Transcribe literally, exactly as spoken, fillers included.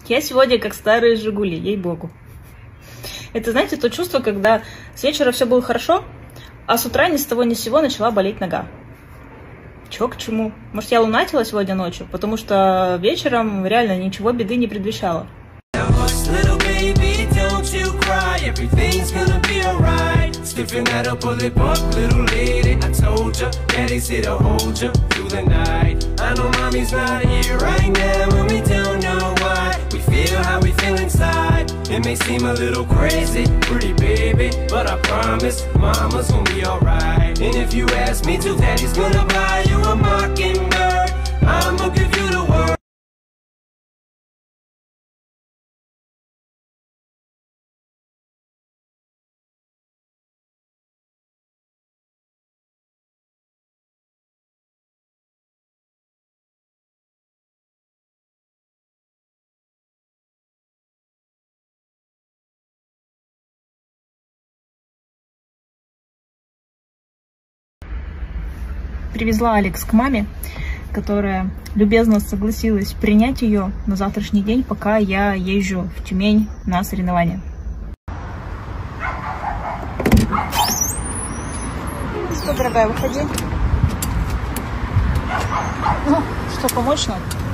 Я сегодня как старые «Жигули», ей-богу. Это, знаете, то чувство, когда с вечера все было хорошо, а с утра ни с того ни с сего начала болеть нога. Чё к чему? Может, я лунатила сегодня ночью? Потому что вечером реально ничего беды не предвещало. It may seem a little crazy, pretty baby, but I promise mama's gonna be alright. And if you ask me to, daddy's gonna buy you a mockingbird. I'ma give you the word. Привезла Алекс к маме, которая любезно согласилась принять ее на завтрашний день, пока я езжу в Тюмень на соревнования. Что, дорогая, выходи. Ну, что, помочь надо?